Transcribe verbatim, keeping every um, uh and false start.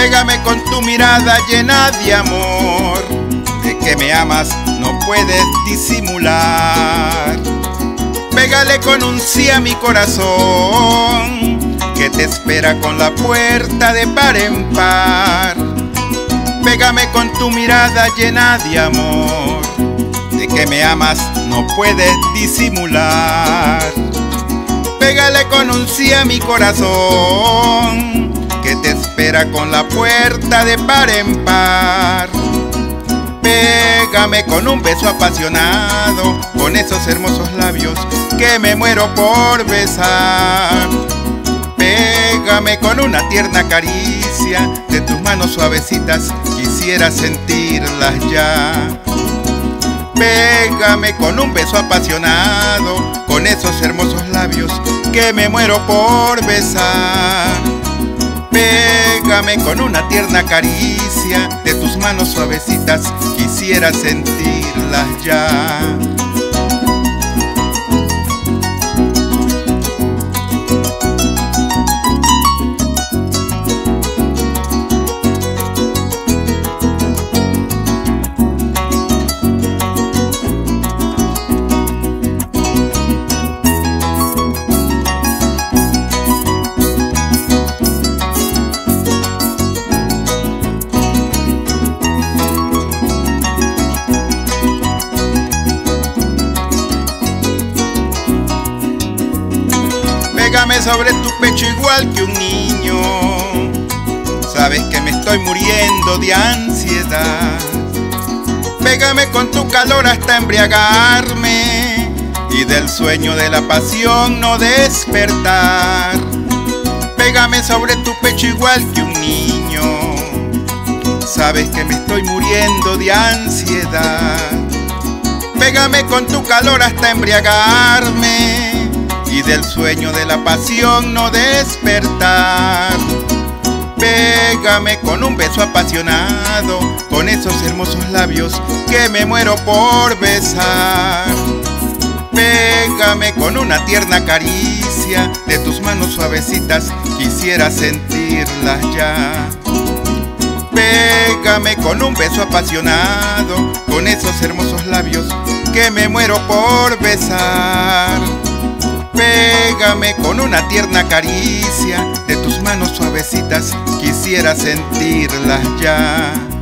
Pégame con tu mirada llena de amor, de que me amas no puedes disimular. Pégale con un sí a mi corazón, que te espera con la puerta de par en par. Pégame con tu mirada llena de amor, de que me amas no puedes disimular. Pégale con un sí a mi corazón, que te espera con la puerta de par en par. Pégame con un beso apasionado, con esos hermosos labios que me muero por besar. Pégame con una tierna caricia, de tus manos suavecitas quisiera sentirlas ya. Pégame con un beso apasionado, con esos hermosos labios que me muero por besar. Pégame con una tierna caricia, de tus manos suavecitas quisiera sentirlas ya. Pégame sobre tu pecho igual que un niño, sabes que me estoy muriendo de ansiedad. Pégame con tu calor hasta embriagarme y del sueño de la pasión no despertar. Pégame sobre tu pecho igual que un niño, sabes que me estoy muriendo de ansiedad. Pégame con tu calor hasta embriagarme y del sueño de la pasión no despertar. Pégame con un beso apasionado, con esos hermosos labios que me muero por besar. Pégame con una tierna caricia, de tus manos suavecitas quisiera sentirlas ya. Pégame con un beso apasionado, con esos hermosos labios que me muero por besar. Pégame con una tierna caricia, de tus manos suavecitas quisiera sentirlas ya.